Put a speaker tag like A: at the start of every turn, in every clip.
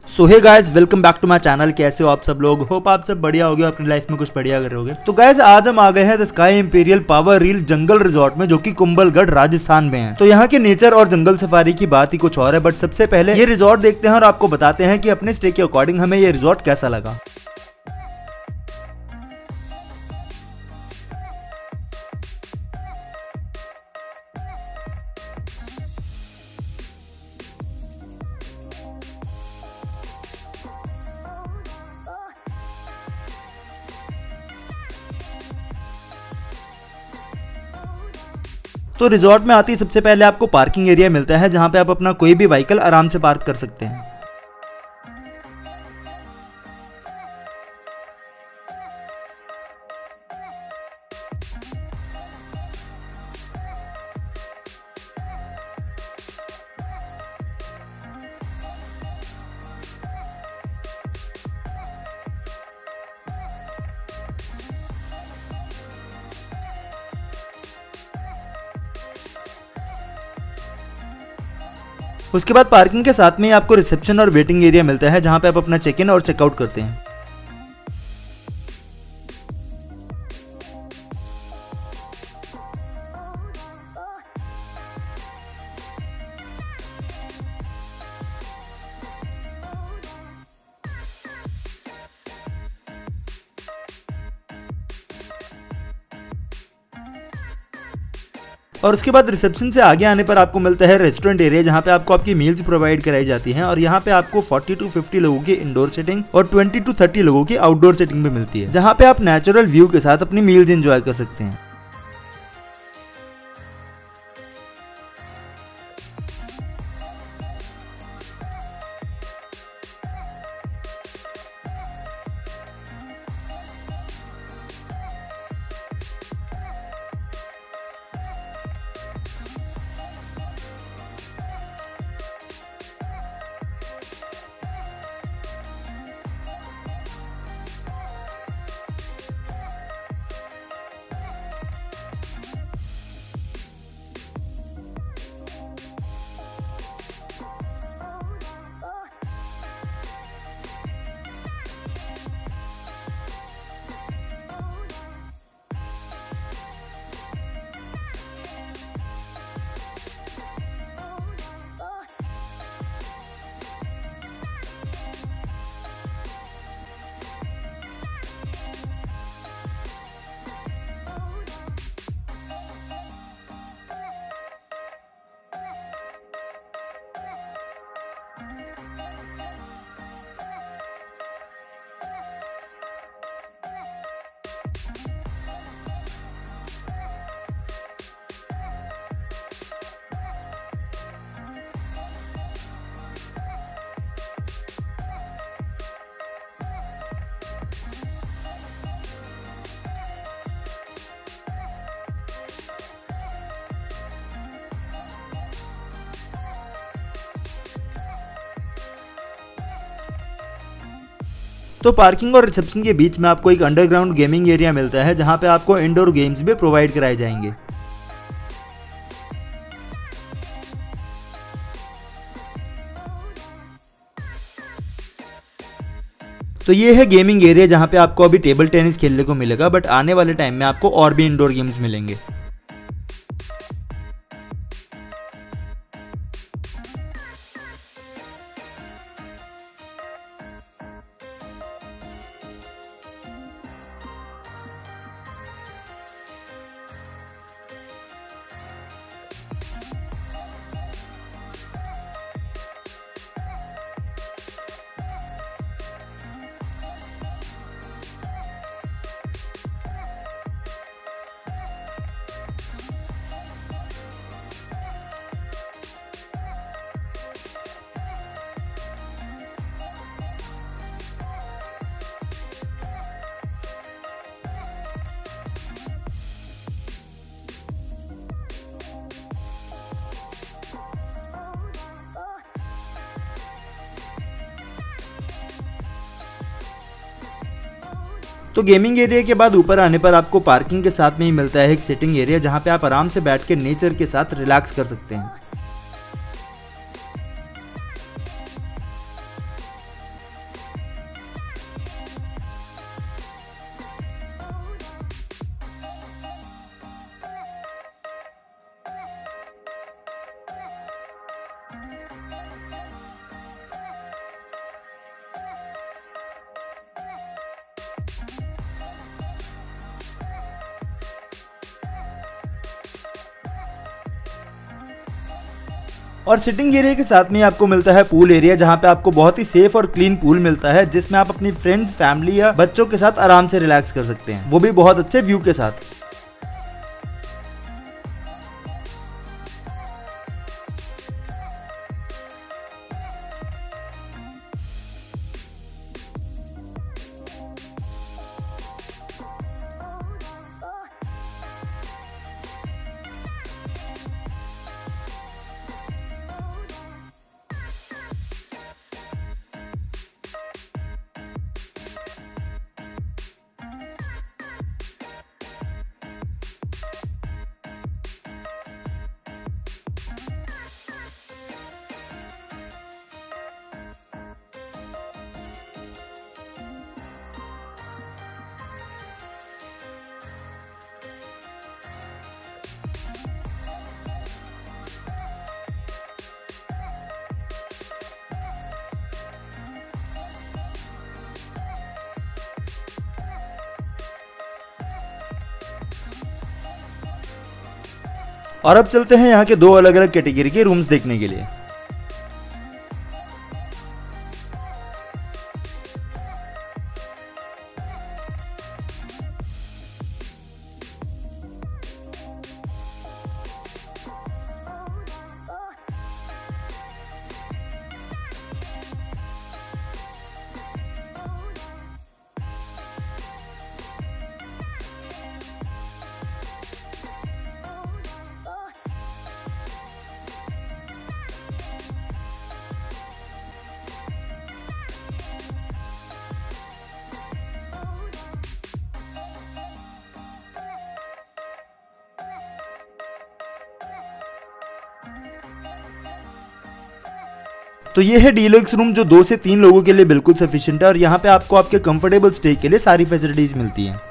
A: So hey guys, welcome back to my channel. कैसे हो आप सब लोग? होप आप सब बढ़िया होगे, अपनी लाइफ में कुछ बढ़िया कर रहे होगे। तो गाइस, आज हम आ गए हैं the sky imperial power reel jungle resort में, जो कि कुंभलगढ़ राजस्थान में है। तो यहाँ के नेचर और जंगल सफारी की बात ही कुछ और है। बट सबसे पहले ये रिजॉर्ट देखते हैं और आपको बताते हैं कि अपने स्टे के अकॉर्डिंग हमें ये रिजॉर्ट कैसा लगा। तो रिजॉर्ट में आते ही सबसे पहले आपको पार्किंग एरिया मिलता है, जहां पे आप अपना कोई भी व्हीकल आराम से पार्क कर सकते हैं। उसके बाद पार्किंग के साथ में ही आपको रिसेप्शन और वेटिंग एरिया मिलता है, जहां पे आप अपना चेक इन और चेकआउट करते हैं। और उसके बाद रिसेप्शन से आगे आने पर आपको मिलता है रेस्टोरेंट एरिया, जहाँ पे आपको आपकी मील्स प्रोवाइड कराई जाती हैं। और यहाँ पे आपको 40 to 50 लोगों की इंडोर सेटिंग और 20 to 30 लोगों की आउटडोर सेटिंग भी मिलती है, जहाँ पे आप नेचुरल व्यू के साथ अपनी मील्स एंजॉय कर सकते हैं। तो पार्किंग और रिसेप्शन के बीच में आपको एक अंडरग्राउंड गेमिंग एरिया मिलता है, जहां पे आपको इंडोर गेम्स भी प्रोवाइड कराए जाएंगे। तो ये है गेमिंग एरिया, जहां पे आपको अभी टेबल टेनिस खेलने को मिलेगा, बट आने वाले टाइम में आपको और भी इंडोर गेम्स मिलेंगे। तो गेमिंग एरिया के बाद ऊपर आने पर आपको पार्किंग के साथ में ही मिलता है एक सिटिंग एरिया, जहां पे आप आराम से बैठ के नेचर के साथ रिलैक्स कर सकते हैं। और सिटिंग एरिया के साथ में आपको मिलता है पूल एरिया, जहाँ पे आपको बहुत ही सेफ और क्लीन पूल मिलता है, जिसमें आप अपनी फ्रेंड्स, फैमिली या बच्चों के साथ आराम से रिलैक्स कर सकते हैं, वो भी बहुत अच्छे व्यू के साथ। और अब चलते हैं यहाँ के दो अलग अलग कैटेगरी के रूम्स देखने के लिए। तो ये है डीलक्स रूम, जो 2 से 3 लोगों के लिए बिल्कुल सफिशिएंट है, और यहाँ पे आपको आपके कंफर्टेबल स्टे के लिए सारी फैसिलिटीज मिलती हैं।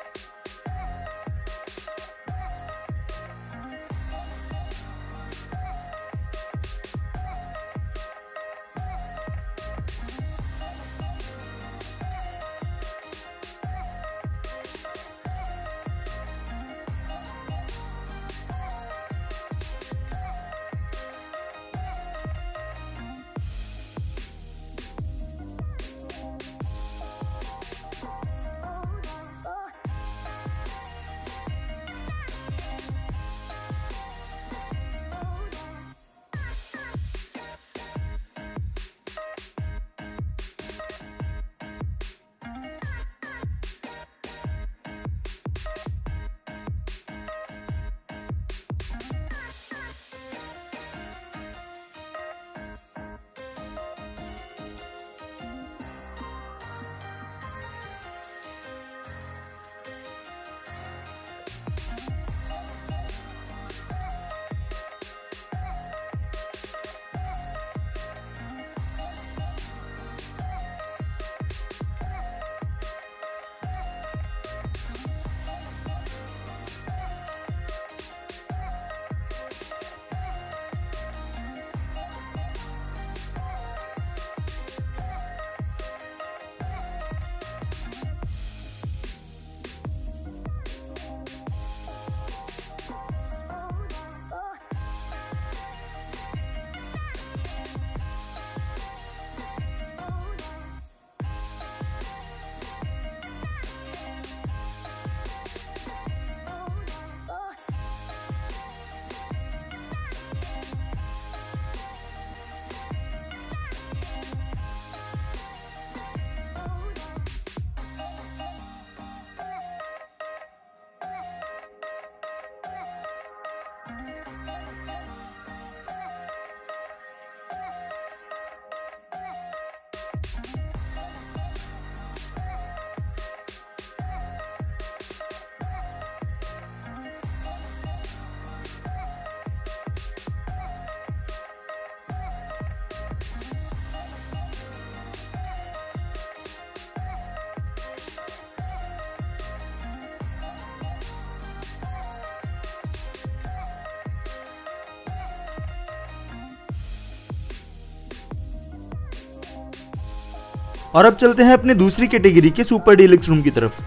A: और अब चलते हैं अपने दूसरी कैटेगरी के सुपर डीलक्स रूम की तरफ।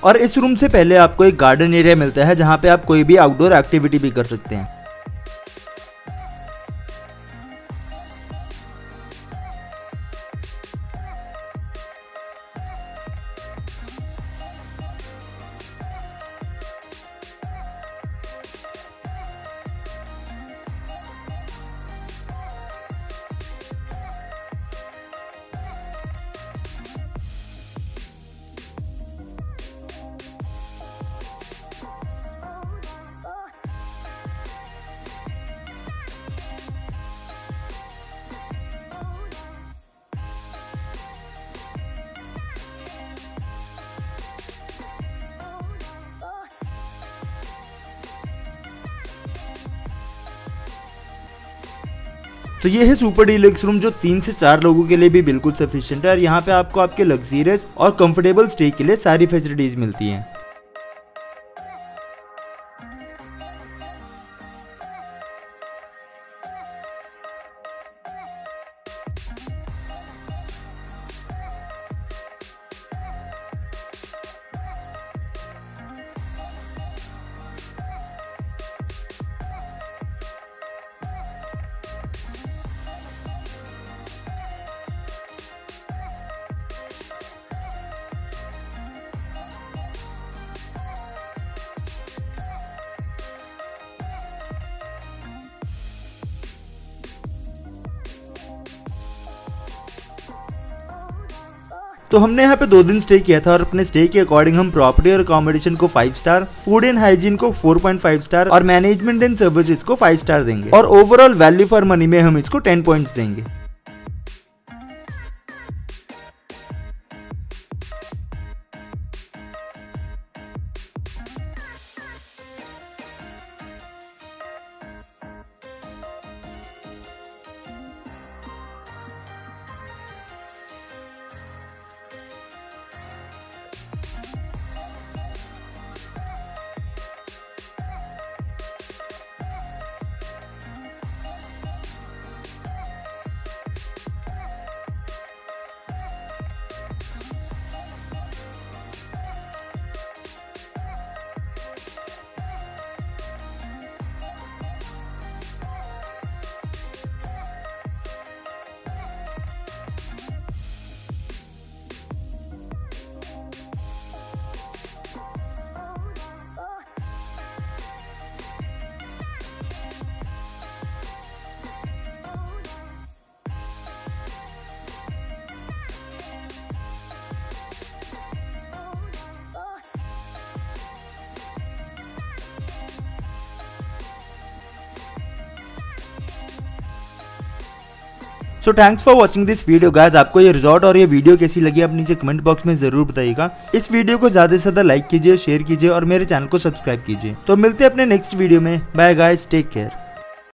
A: और इस रूम से पहले आपको एक गार्डन एरिया मिलता है जहाँ पे आप कोई भी आउटडोर एक्टिविटी भी कर सकते हैं। तो ये है सुपर डीलक्स रूम जो 3 से 4 लोगों के लिए भी बिल्कुल सफिशिएंट है और यहाँ पे आपको आपके लग्जरियस और कंफर्टेबल स्टे के लिए सारी फैसिलिटीज मिलती हैं। तो हमने यहाँ पे 2 दिन स्टे किया था और अपने स्टे के अकॉर्डिंग हम प्रॉपर्टी और अकोमोडेशन को 5 स्टार, फूड एंड हाइजीन को 4.5 स्टार और मैनेजमेंट एंड सर्विसेज को 5 स्टार देंगे और ओवरऑल वैल्यू फॉर मनी में हम इसको 10 पॉइंट्स देंगे। So thanks for watching this video guys. आपको ये रिजॉर्ट और ये वीडियो कैसी लगी आप नीचे कमेंट बॉक्स में जरूर बताइएगा। इस वीडियो को ज्यादा से ज्यादा लाइक कीजिए, शेयर कीजिए और मेरे चैनल को सब्सक्राइब कीजिए। तो मिलते हैं अपने नेक्स्ट वीडियो में। Bye guys, take care.